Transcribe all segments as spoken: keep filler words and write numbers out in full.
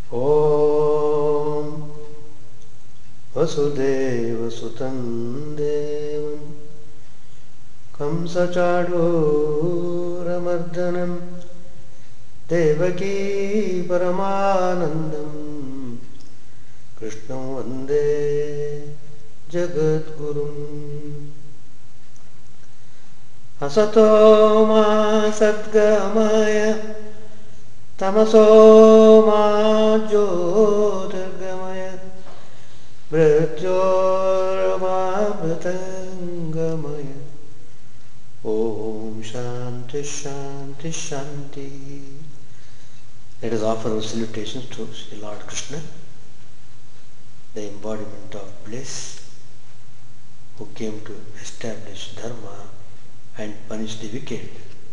ॐ वसुदेवसुतं देवं कंसचाणूरमर्दनं देवकी परमानन्दं कृष्णं वन्दे जगद्गुरुम्। असतो मा सद्गमय तमसो मा ज्योतिर्गमय मृत्योर्मामृतङ्गमय। Om Shanti Shanti Shanti. Let us offer our salutations to Sri Lord Krishna, the embodiment of bliss, who came to establish dharma and punish the wicked.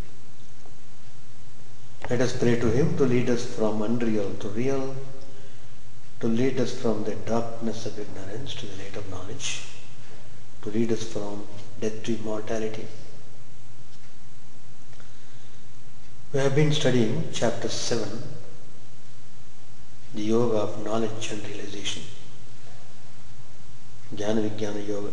Let us pray to him to lead us from unreal to real, to lead us from the darkness of ignorance to the light of knowledge, to lead us from death to immortality. We have been studying chapter seven, the yoga of knowledge and realization, Jnana Vijnana Yoga.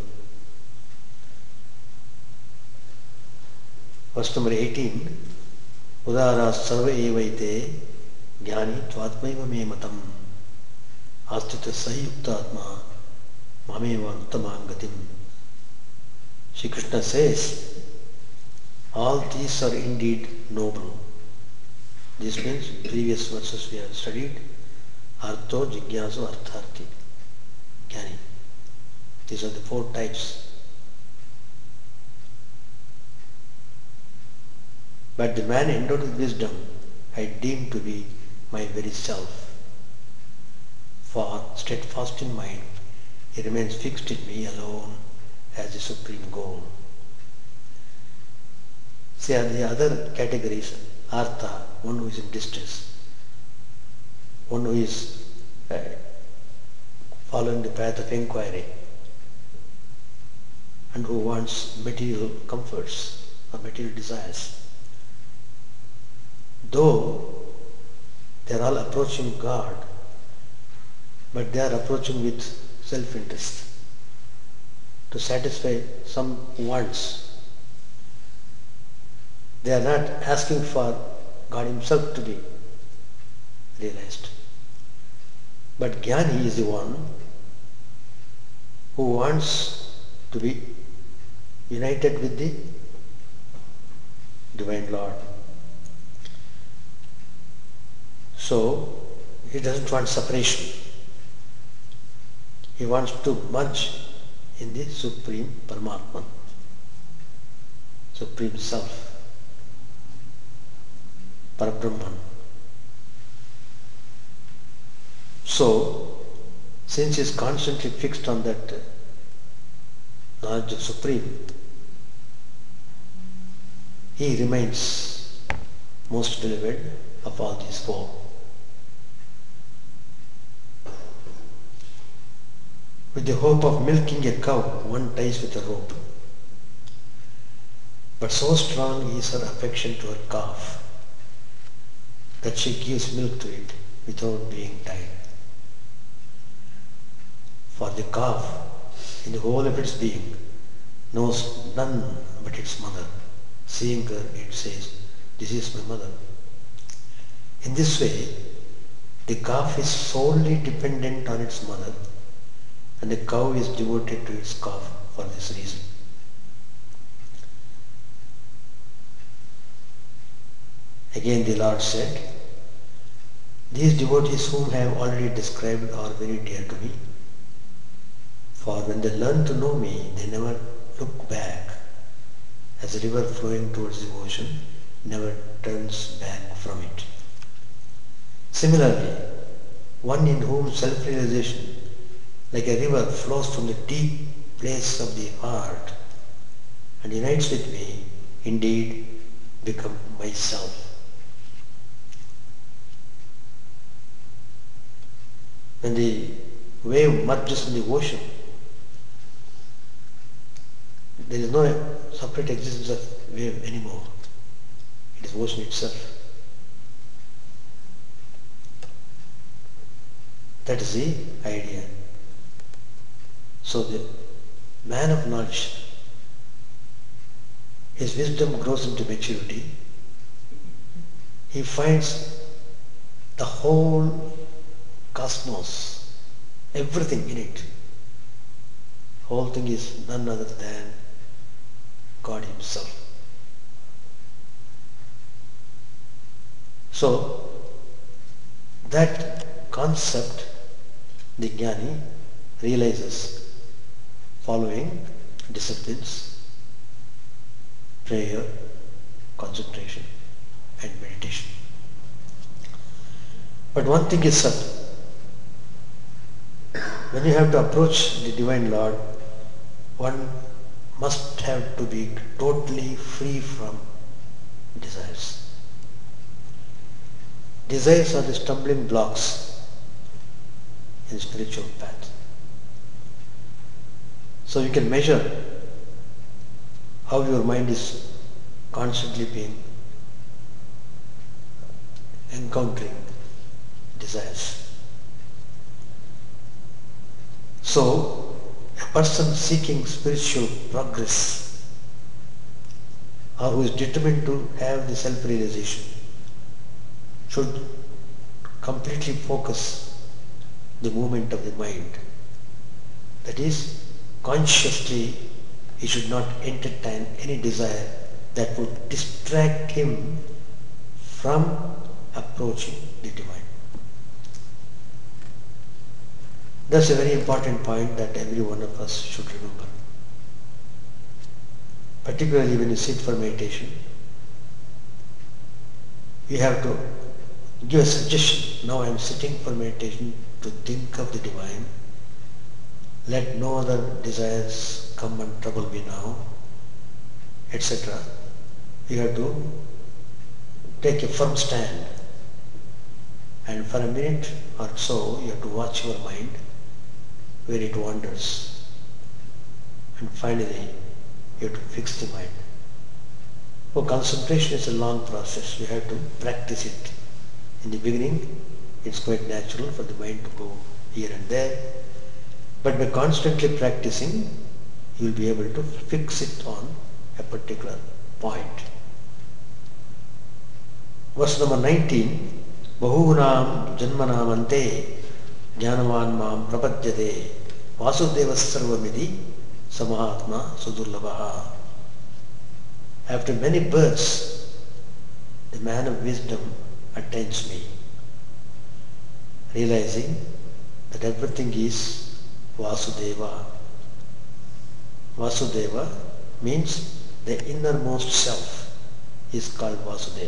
Verse number eighteen, Udara sarva evaite jnani tvatmaiva me matam astita sayuktatma mameva uttamangatim. Shri Krishna says, all these are indeed noble. This means previous verses we have studied, Artho, Jigyasu, Artharthi, Jnani. These are the four types. But the man endowed with wisdom I deem to be my very self. For steadfast in mind, he remains fixed in me alone as the supreme goal. See the other categories, Artha, one who is in distress, one who is uh, following the path of inquiry, and who wants material comforts or material desires. Though they are all approaching God, but they are approaching with self-interest to satisfy some wants. They are not asking for God himself to be realized. But Jnani is the one who wants to be united with the Divine Lord. So, he doesn't want separation. He wants to merge in the Supreme Paramatma, Supreme Self, Parabrahman. So, since he is constantly fixed on that knowledge of Supreme, he remains most beloved of all these four. With the hope of milking a cow, one ties with a rope. But so strong is her affection to her calf that she gives milk to it without being tied. For the calf, in the whole of its being, knows none but its mother. Seeing her, it says, "This is my mother." In this way, the calf is solely dependent on its mother, and the cow is devoted to its calf for this reason. Again the Lord said, "These devotees whom I have already described are very dear to me, for when they learn to know me, they never look back, as a river flowing towards the ocean never turns back from it." Similarly, one in whom self-realization, like a river, flows from the deep place of the heart and unites with me, indeed become myself. When the wave merges in the ocean, there is no separate existence of wave anymore. It is ocean itself. That is the idea. So the man of knowledge, his wisdom grows into maturity. He finds the whole cosmos, everything in it. Whole thing is none other than God Himself. So that concept the Jnani realizes following disciplines, prayer, concentration and meditation. But one thing is certain. When you have to approach the Divine Lord, one must have to be totally free from desires. Desires are the stumbling blocks in the spiritual path. So you can measure how your mind is constantly being encountering desires. So a person seeking spiritual progress or who is determined to have the self-realization should completely focus the movement of the mind. That is, consciously he should not entertain any desire that would distract him from approaching the divine. That's a very important point that every one of us should remember. Particularly when you sit for meditation, you have to give a suggestion. Now I am sitting for meditation to think of the divine. Let no other desires come and trouble me now, et cetera. You have to take a firm stand, and for a minute or so you have to watch your mind where it wanders, and finally you have to fix the mind. Oh, concentration is a long process. You have to practice it. In the beginning it's quite natural for the mind to go here and there, but by constantly practicing you will be able to fix it on a particular point. Verse number nineteen, Bahunam janmanamante jnanavan mam prapadyate vasudevas sarvamidhi samahatma sudurlabha. After many births, the man of wisdom attains me, realizing that everything is Vasudeva. Vasudeva means the innermost self is called Vasudeva.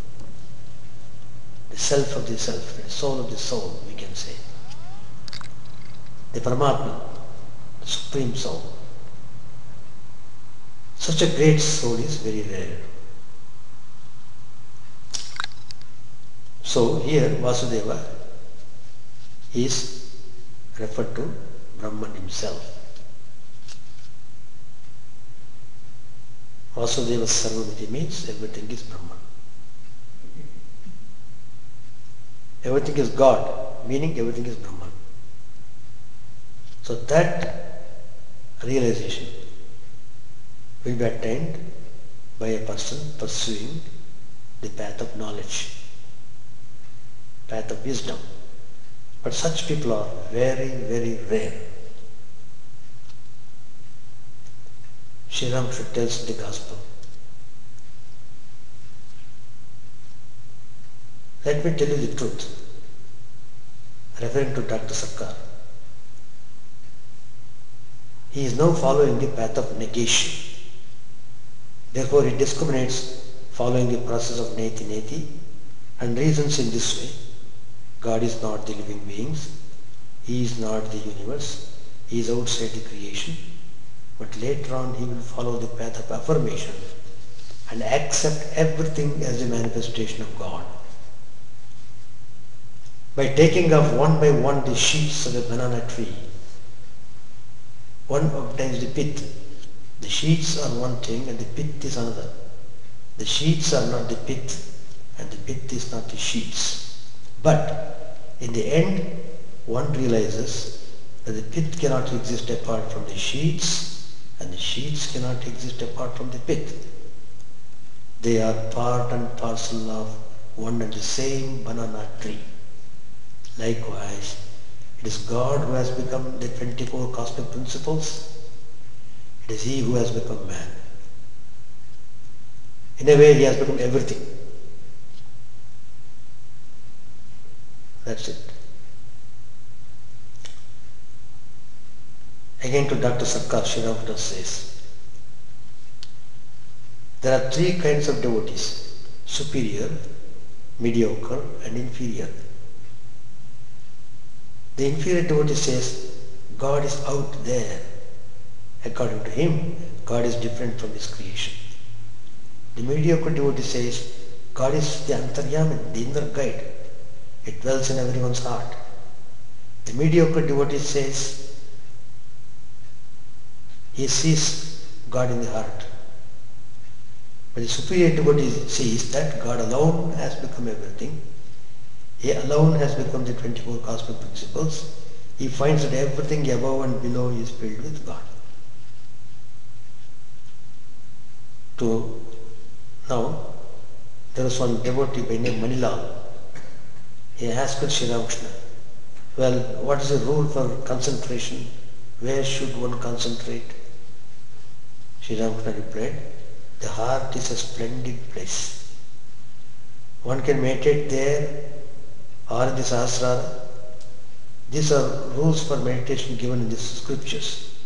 The self of the self, the soul of the soul, we can say. The Paramatma, the Supreme Soul. Such a great soul is very rare. So here Vasudeva is referred to Brahman himself. Vasudeva Sarvamiti means everything is Brahman. Everything is God, meaning everything is Brahman. So that realization will be attained by a person pursuing the path of knowledge, path of wisdom. But such people are very, very rare. Sri Ramakrishna tells in the Gospel, let me tell you the truth, referring to Doctor Sarkar. He is now following the path of negation. Therefore he discriminates following the process of neti neti and reasons in this way. God is not the living beings, He is not the universe, He is outside the creation. But later on he will follow the path of affirmation and accept everything as a manifestation of God. By taking off one by one the sheets of a banana tree, one obtains the pith. The sheets are one thing and the pith is another. The sheets are not the pith and the pith is not the sheets. But in the end, one realizes that the pith cannot exist apart from the sheets, and the sheets cannot exist apart from the pith. They are part and parcel of one and the same banana tree. Likewise, it is God who has become the twenty-four cosmic principles. It is He who has become man. In a way, He has become everything. That's it. Again to Doctor Sarkar, Sri Ramakrishna says, there are three kinds of devotees: superior, mediocre and inferior. The inferior devotee says, God is out there. According to him, God is different from His creation. The mediocre devotee says, God is the Antaryamin, the inner guide. It dwells in everyone's heart. The mediocre devotee says, he sees God in the heart. But the superior devotee sees that God alone has become everything. He alone has become the twenty-four cosmic principles. He finds that everything above and below is filled with God. To now, there was one devotee by name Manilal. He asked Sri Ramakrishna, well, what is the rule for concentration? Where should one concentrate? Sri Ramakrishna replied, the heart is a splendid place. One can meditate there or in the Sahasrara. These are rules for meditation given in the scriptures.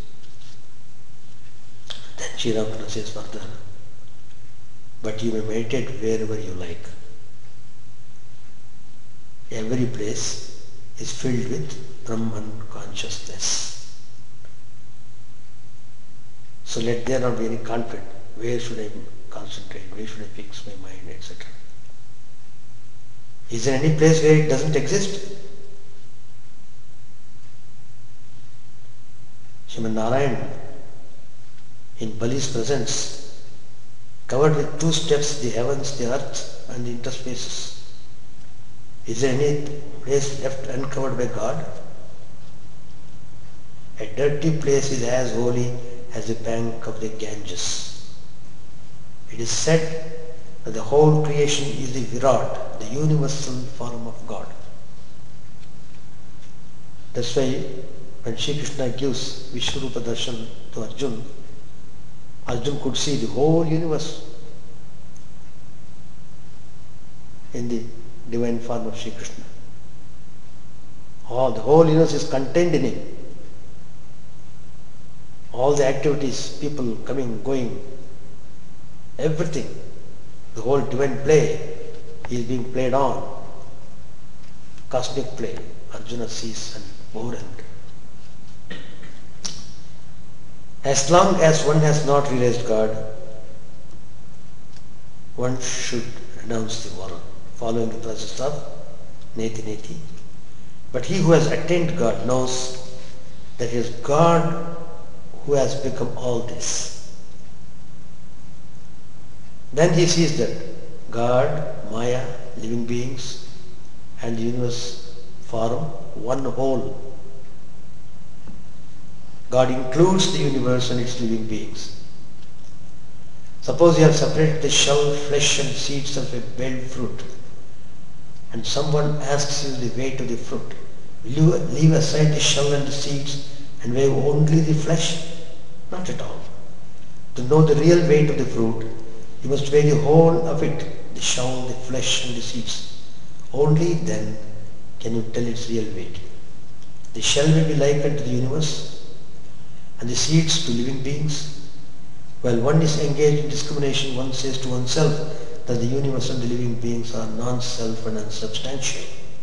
Then Sri Ramakrishna says further, but you may meditate wherever you like. Every place is filled with Brahman consciousness. So let there not be any conflict. Where should I concentrate? Where should I fix my mind, et cetera. Is there any place where it doesn't exist? Srimad Narayan, in Bali's presence, covered with two steps the heavens, the earth and the interspaces. Is there any place left uncovered by God? A dirty place is as holy as the bank of the Ganges. It is said that the whole creation is the Virat, the universal form of God. That's why when Shri Krishna gives Vishwarupa Darshan to Arjuna, Arjuna could see the whole universe in the divine form of Shri Krishna. All the whole universe is contained in him. All the activities, people coming, going, everything, the whole divine play is being played on. Cosmic play, Arjuna sees and more and as long as one has not realized God, one should renounce the world, following the process of neti neti. But he who has attained God knows that it is God who has become all this. Then he sees that God, Maya, living beings and the universe form one whole. God includes the universe and its living beings. Suppose you have separated the shell, flesh and seeds of a belled fruit, and someone asks you the weight of the fruit. Will you leave aside the shell and the seeds and weigh only the flesh? Not at all. To know the real weight of the fruit, you must weigh the whole of it, the shell, the flesh and the seeds. Only then can you tell its real weight. The shell will be likened to the universe and the seeds to living beings. While one is engaged in discrimination, one says to oneself that the universe and the living beings are non-self and unsubstantial.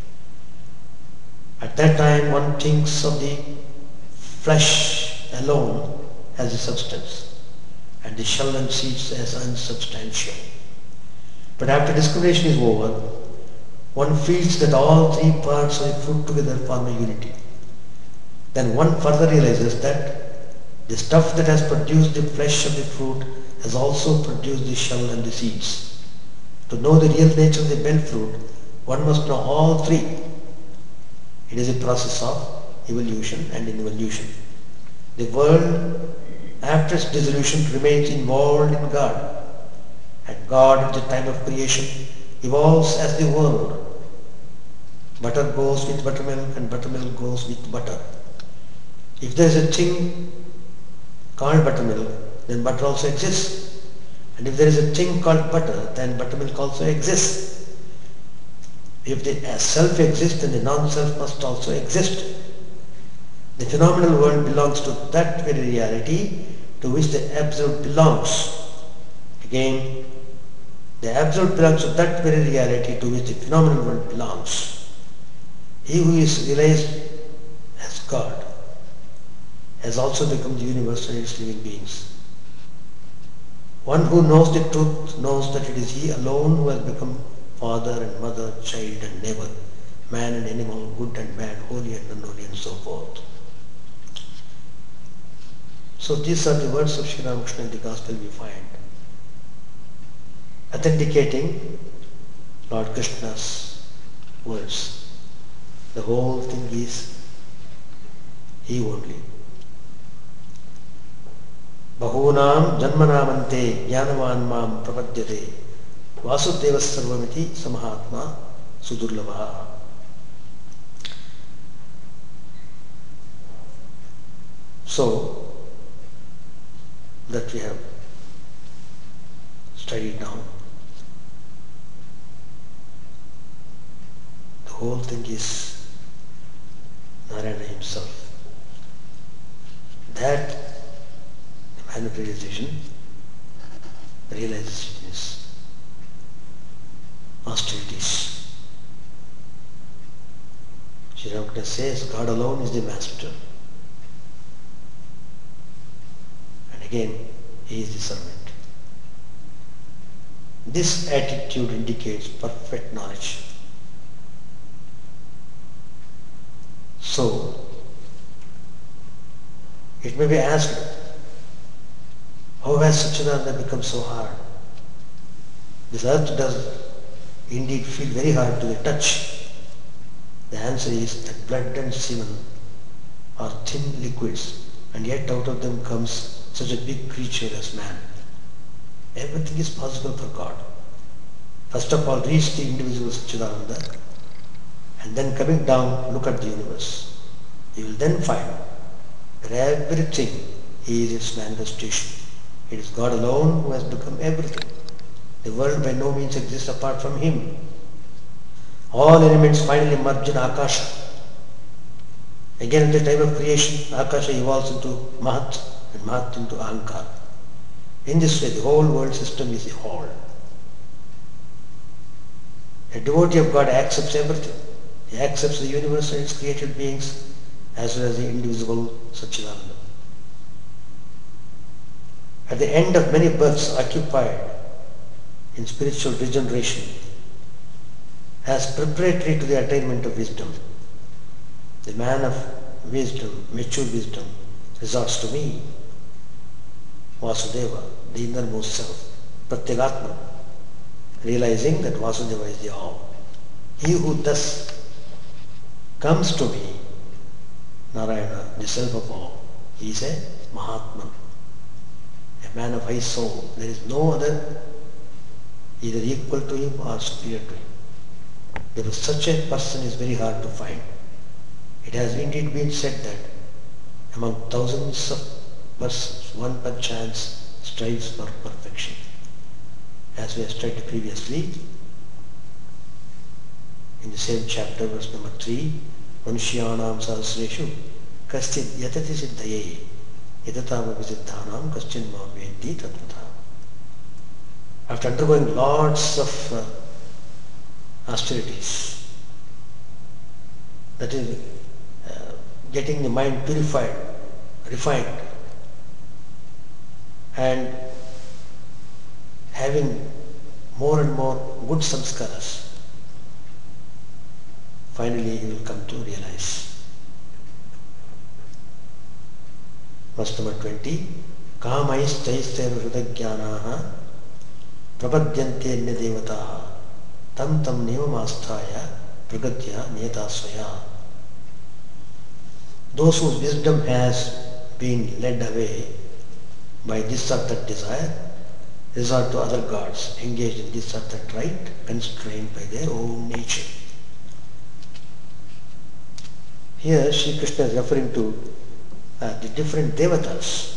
At that time one thinks of the flesh alone as a substance and the shell and seeds as unsubstantial. But after discrimination is over, one feels that all three parts of the fruit together form a unity. Then one further realizes that the stuff that has produced the flesh of the fruit has also produced the shell and the seeds. To know the real nature of the bell fruit, one must know all three. It is a process of evolution and involution. The world, after its dissolution, remains involved in God, and God at the time of creation evolves as the world. Butter goes with buttermilk and buttermilk goes with butter. If there is a thing called buttermilk, then butter also exists. And if there is a thing called butter, then buttermilk also exists. If the self exists, then the non-self must also exist. The phenomenal world belongs to that very reality to which the Absolute belongs. Again, the Absolute belongs to that very reality to which the phenomenal world belongs. He who is realized as God has also become the universe and its living beings. One who knows the truth knows that it is he alone who has become father and mother, child and neighbor, man and animal, good and bad, holy and unholy, and so forth. So these are the words of Sri Ramakrishna in the Gospel we find, authenticating Lord Krishna's words. The whole thing is he only. Bahunam janmanamante jnanavan mam prapadyate vasudeva sarvamiti samahatma sudurlabha. So that we have studied now. The whole thing is Narayana himself. That the man of realization realizes in his austerities. Sri Ramakrishna says God alone is the master. And again, he is the servant. This attitude indicates perfect knowledge. So, it may be asked, how has Satchidananda become so hard? This earth does indeed feel very hard to the touch. The answer is that blood and semen are thin liquids, and yet out of them comes such a big creature as man. Everything is possible for God. First of all, reach the individual Satchidananda, and then coming down, look at the universe. You will then find that everything is its manifestation. It is God alone who has become everything. The world by no means exists apart from him. All elements finally merge in Akasha. Again, at the time of creation, Akasha evolves into Mahat, and Mahat into Ahankar. In this way, the whole world system is a whole. A devotee of God accepts everything. He accepts the universe and its created beings as well as the indivisible Satchidananda. At the end of many births occupied in spiritual regeneration, as preparatory to the attainment of wisdom, the man of wisdom, mature wisdom, resorts to me, Vasudeva, the innermost self, Pratyagatma, realizing that Vasudeva is the all. He who thus comes to me, Narayana, the self of all, he is a Mahatman, a man of high soul. There is no other either equal to him or superior to him. Because such a person is very hard to find. It has indeed been said that among thousands of persons, one perchance strives for perfection. As we have studied previously, in the same chapter, verse number three, Manushyanam sahasreshu kaschid yatati siddhaye yatatam avisithanam kaschin mam veddi tatvata. After undergoing lots of uh, austerities, that is, uh, getting the mind purified, refined, and having more and more good samskaras, finally he will come to realize. Verse number twenty, Kamais chaister hridajnanaha prapadyante anya devataha tam tam niyamasthaya pragatya niyatasvaya. Those whose wisdom has been led away by this or that desire resort to other gods engaged in this or that rite, constrained by their own nature. Here Sri Krishna is referring to uh, the different devatas.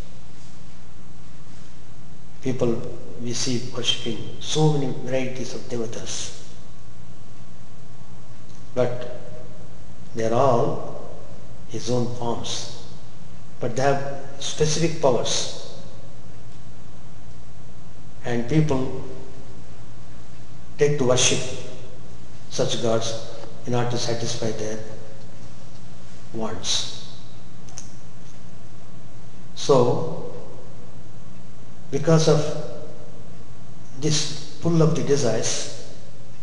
People we see worshipping so many varieties of devatas, but they are all his own forms, but they have specific powers, and people take to worship such gods in order to satisfy their wants. So, because of this pull of the desires,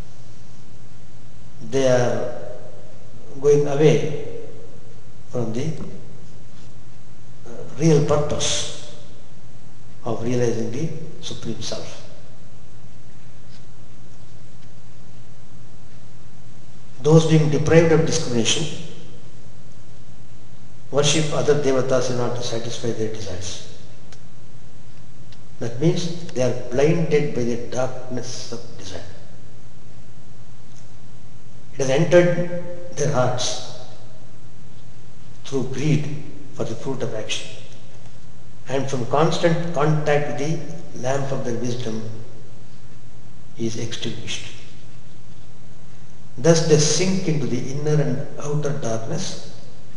they are going away from the uh, real purpose of realizing the Supreme Self. Those being deprived of discrimination worship other devatas in order to satisfy their desires. That means they are blinded by the darkness of desire. It has entered their hearts through greed for the fruit of action, and from constant contact with the lamp of their wisdom is extinguished. Thus they sink into the inner and outer darkness,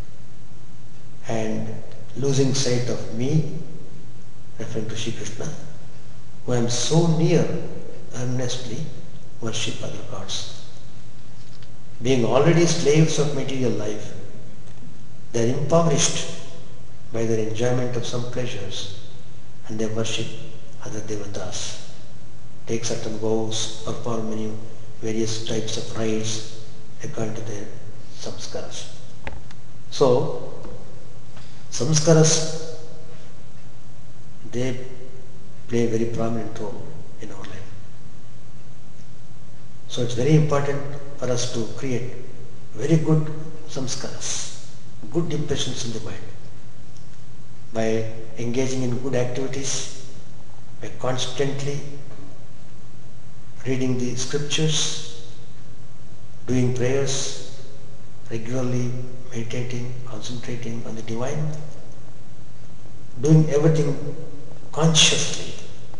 and losing sight of me, referring to Sri Krishna, who I am so near, earnestly worship other gods. Being already slaves of material life, they are impoverished by their enjoyment of some pleasures, and they worship other devatas, take certain vows, perform many various types of rites according to their samskaras. So, samskaras, they play a very prominent role in our life. So it's very important for us to create very good samskaras, good impressions in the mind, by engaging in good activities, by constantly reading the scriptures, doing prayers, regularly meditating, concentrating on the divine, doing everything consciously,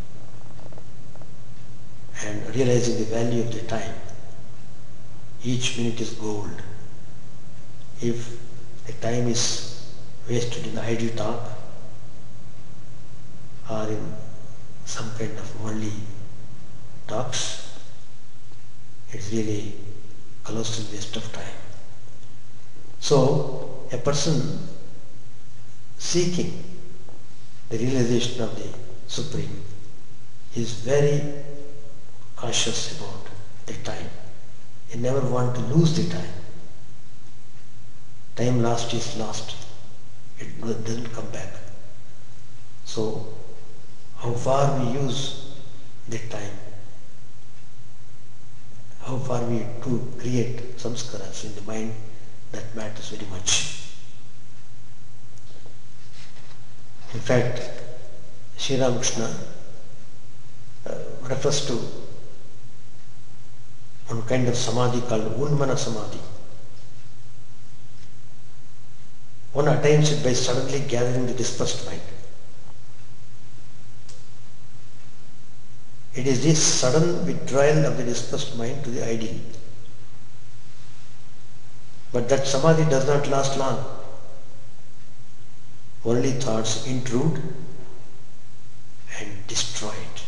and realizing the value of the time. Each minute is gold. If the time is wasted in idle talk or in some kind of worldly talks, it's really colossal waste of time. So, a person seeking the realization of the Supreme is very cautious about the time. He never wants to lose the time. Time lost is lost. It doesn't come back. So, how far we use the time, how far we do create samskaras in the mind, that matters very much. In fact, Sri Ramakrishna uh, refers to one kind of samadhi called Unmana Samadhi. One attains it by suddenly gathering the dispersed mind. It is this sudden withdrawal of the dispersed mind to the ideal. But that samadhi does not last long. Worldly thoughts intrude and destroy it.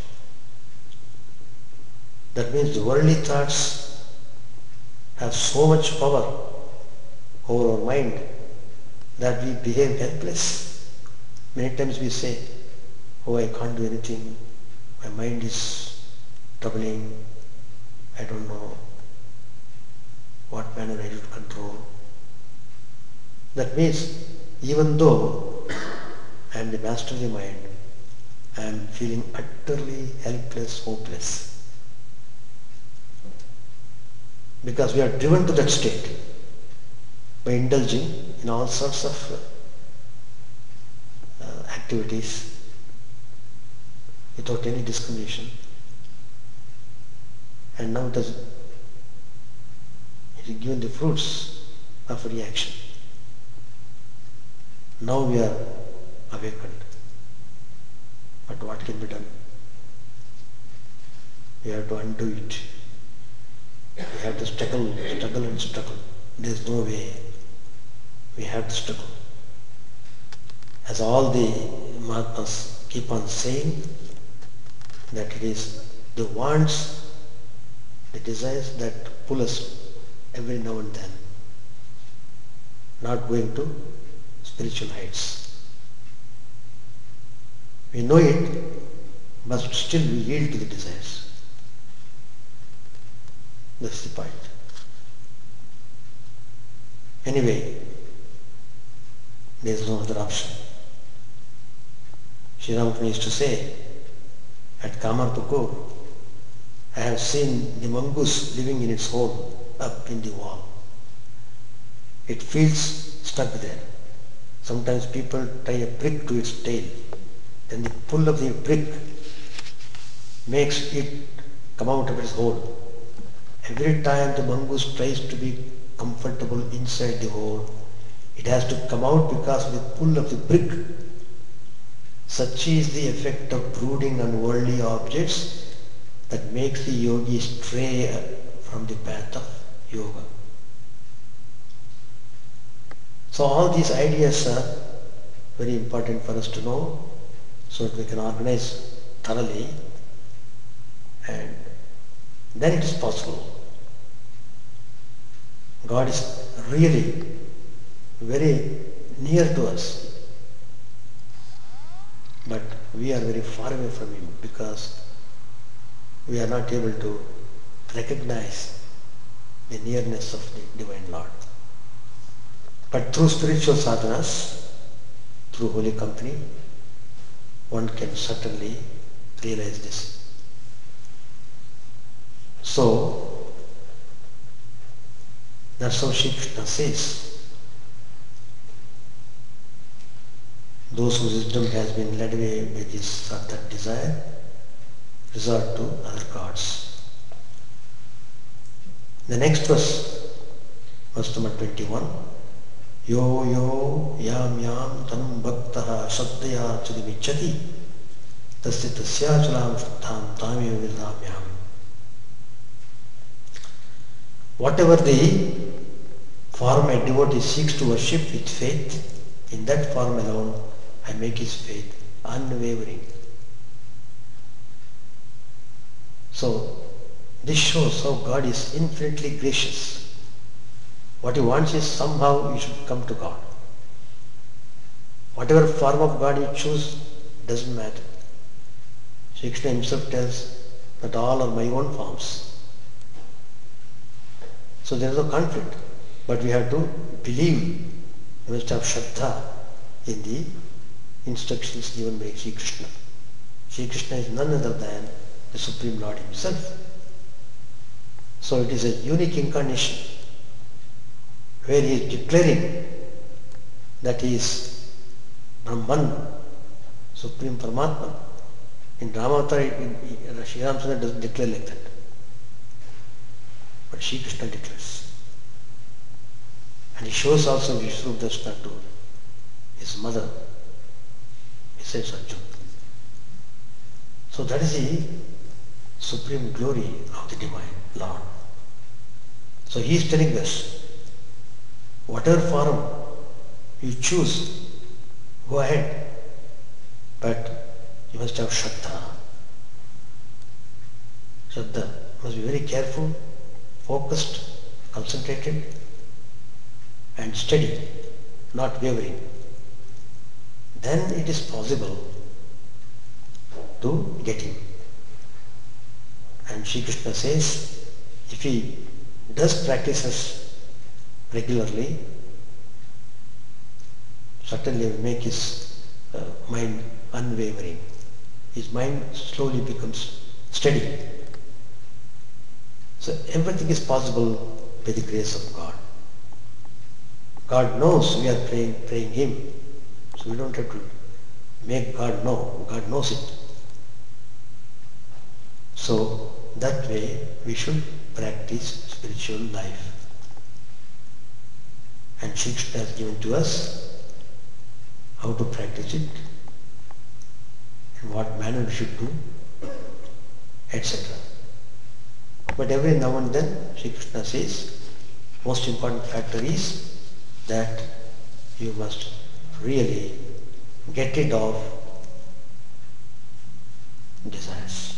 That means the worldly thoughts have so much power over our mind that we behave helpless. Many times we say, oh, I can't do anything, my mind is troubling, I don't know what manner I should control. That means, even though I am the master of the mind, I am feeling utterly helpless, hopeless. Because we are driven to that state by indulging in all sorts of uh, activities without any discrimination. And now it has, it is given the fruits of reaction. Now we are awakened. But what can be done? We have to undo it. We have to struggle, struggle and struggle. There is no way. We have to struggle. As all the Mahatmas keep on saying, that it is the wants, the desires that pull us every now and then, not going to spiritual heights. We know it, but still we yield to the desires. That's the point. Anyway, there is no other option. Sri Ramakrishna used to say, at Kamarpukur, I have seen the mongoose living in its hole up in the wall. It feels stuck there. Sometimes people tie a prick to its tail. Then the pull of the prick makes it come out of its hole. Every time the mongoose tries to be comfortable inside the hole, it has to come out because of the pull of the prick. Such is the effect of brooding on worldly objects that makes the yogi stray from the path of yoga. So all these ideas are very important for us to know so that we can organize thoroughly, and then it is possible. God is really very near to us, but we are very far away from Him because we are not able to recognize the nearness of the Divine Lord. But through spiritual sadhanas, through holy company, one can certainly realize this. So, that's how Shri Krishna says, those whose wisdom has been led away by this or that desire, resort to other gods. The next verse, verse number twenty-one, Yo yo yam yam tanum bhaktaha shraddhaya chudimichati tasya tasya chalam shraddham tamyo vidhamyam. Whatever the form a devotee seeks to worship with faith, in that form alone I make his faith unwavering. So this shows how God is infinitely gracious. What He wants is somehow you should come to God. Whatever form of God you choose doesn't matter. Shri Krishna Himself tells that all are my own forms. So there is no conflict. But we have to believe, we must have Shraddha in the instructions given by Shri Krishna. Shri Krishna is none other than the Supreme Lord Himself. So it is a unique incarnation where He is declaring that He is Brahman, Supreme Paramatma. In Ramavatar, Shri Ramachandra doesn't declare like that. But Shri Krishna declares. And He shows also Vishnu Darshana to His mother. He says Arjuna. So that is the supreme glory of the Divine Lord. So He is telling us, whatever form you choose, go ahead. But you must have Shraddha. Shraddha must be very careful, focused, concentrated, and steady, not wavering. Then it is possible to get Him. And Shri Krishna says, if he does practices regularly, certainly will make his uh, mind unwavering. His mind slowly becomes steady. So everything is possible by the grace of God. God knows we are praying, praying Him. So we don't have to make God know. God knows it. So that way we should practice spiritual life. And Shri Krishna has given to us how to practice it, in what manner we should do, et cetera. But every now and then Shri Krishna says, most important factor is that you must really get rid of desires.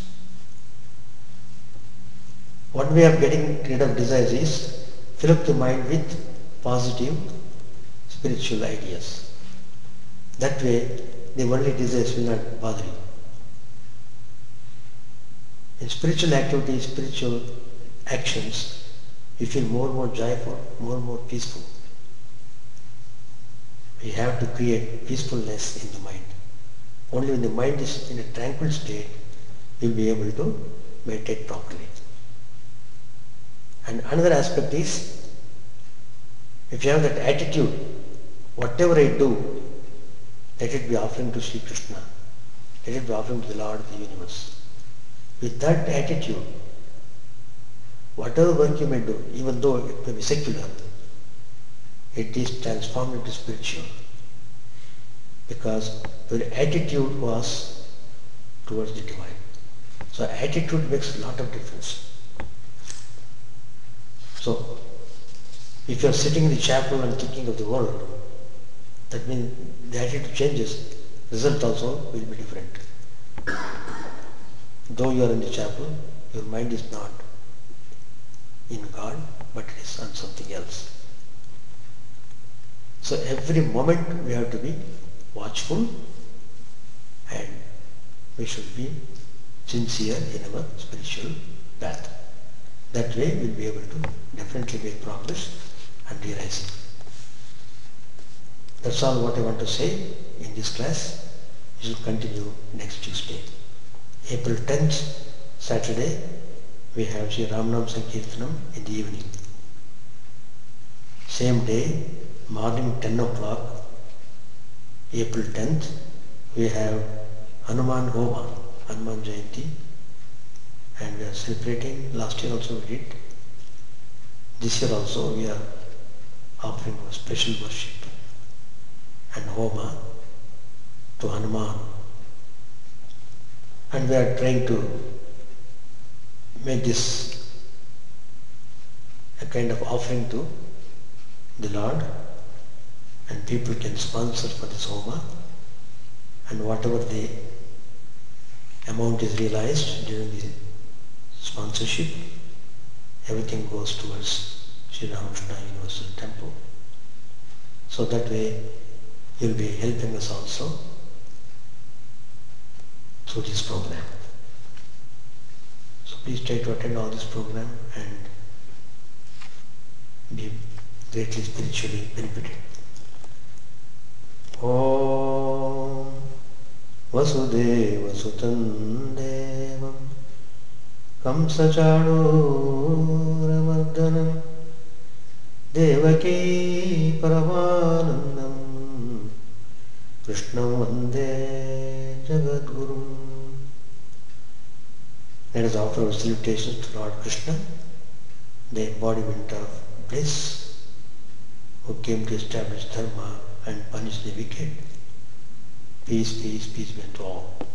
One way of getting rid of desires is fill up the mind with positive spiritual ideas. That way the worldly desires will not bother you. In spiritual activities, spiritual actions, you feel more and more joyful, more and more peaceful. We have to create peacefulness in the mind. Only when the mind is in a tranquil state, you will be able to meditate properly. And another aspect is, if you have that attitude, whatever I do, let it be offering to Sri Krishna. Let it be offering to the Lord of the universe. With that attitude, whatever work you may do, even though it may be secular, it is transformed into spiritual. Because your attitude was towards the divine. So attitude makes a lot of difference. So, if you are sitting in the chapel and thinking of the world, that means the attitude changes, result also will be different. Though you are in the chapel, your mind is not in God, but it is on something else. So every moment we have to be watchful and we should be sincere in our spiritual path. That way we will be able to definitely make progress and realize it. That's all what I want to say in this class. We will continue next Tuesday. April tenth, Saturday, we have Sri Ramanam Sankirtanam in the evening. Same day, morning ten o'clock, April tenth, we have Hanuman Homa, Hanuman Jayanti, and we are celebrating. Last year also we did. This year also we are offering a special worship and Homa to Hanuman. And we are trying to make this a kind of offering to the Lord, and people can sponsor for this Homa, and whatever the amount is realized during the sponsorship, everything goes towards Sri Ramakrishna Universal Temple. So that way you will be helping us also through this program. So please try to attend all this program and be greatly spiritually benefited. Om Vasudeva Sutam Devam Kamsachanuramardanam Devaki Paramanandam Krishnam Vande Jagadgurum. Let us offer our salutations to Lord Krishna, the embodiment of bliss, who came to establish dharma and punish the wicked. Peace, peace, peace be to all.